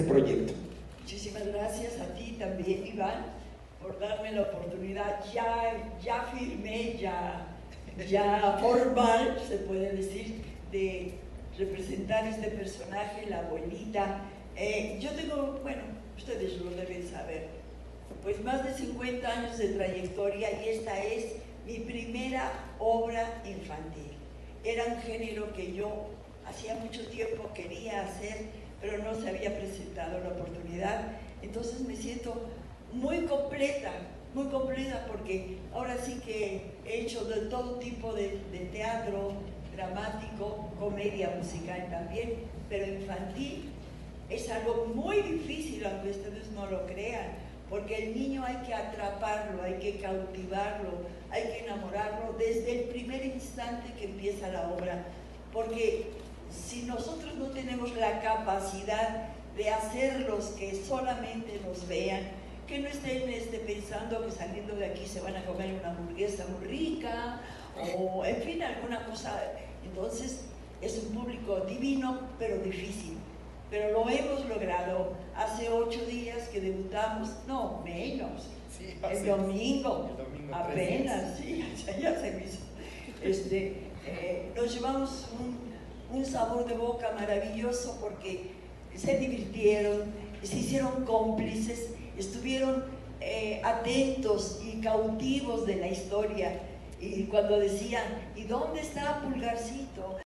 proyecto. Muchísimas gracias a ti también, Iván, por darme la oportunidad. Ya firmé, ya formal, se puede decir, de representar este personaje, la abuelita. Yo tengo, bueno, ustedes lo deben saber, pues más de 50 años de trayectoria y esta es mi primera obra infantil. Era un género que yo hacía mucho tiempo quería hacer, pero no se había presentado la oportunidad. Entonces me siento muy completa porque ahora sí que he hecho de todo tipo de teatro, dramático, comedia musical también, pero infantil es algo muy difícil, aunque ustedes no lo crean, porque el niño hay que atraparlo, hay que cautivarlo, hay que enamorarlo desde el primer instante que empieza la obra, porque si nosotros no tenemos la capacidad de hacerlos que solamente nos vean, que no estén pensando que saliendo de aquí se van a comer una hamburguesa muy rica o en fin alguna cosa, entonces es un público divino pero difícil, pero lo hemos logrado. Hace 8 días que debutamos, no menos, Sí, el domingo apenas, 3 sí, ya se me hizo. Nos llevamos un sabor de boca maravilloso porque se divirtieron, se hicieron cómplices, estuvieron atentos y cautivos de la historia. Y cuando decían, ¿y dónde está Pulgarcito?